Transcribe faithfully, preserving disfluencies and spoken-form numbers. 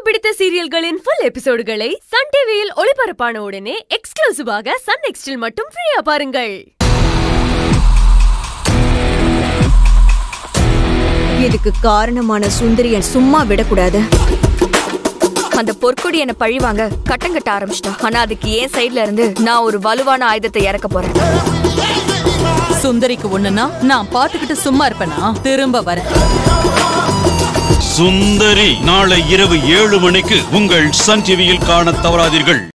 பிடித்த சீரியல்களின் full எபிசோடுகளை Sun டிவியில் ஒளிபரப்பான உடனே எக்ஸ்க்ளூசிவாக சன் நெக்ஸ்டில் மட்டும் ஃப்ரீயா பாருங்கள். இதுக்கு காரணமான சுந்தரிய சும்மா விடக்கூடாது. அந்த பொற்கொடி என்ன பழிவாங்க கட்டம் கட்ட ஆரம்பிச்சிட்டா. ஆனா அதுக்கு ஏன் சைட்ல இருந்து நான் ஒரு வலுவான ஆயுதத்தை இறக்க போறேன். சுந்தரிக்கு ஒண்ணுன்னா நான் பாத்துக்கிட்டு சும்மா இருப்பேனா? திரும்ப வரேன். சுந்தரி நாளை இரவு ஏழு மணிக்கு உங்கள் சன் டிவியில் காண தவறாதீர்கள்.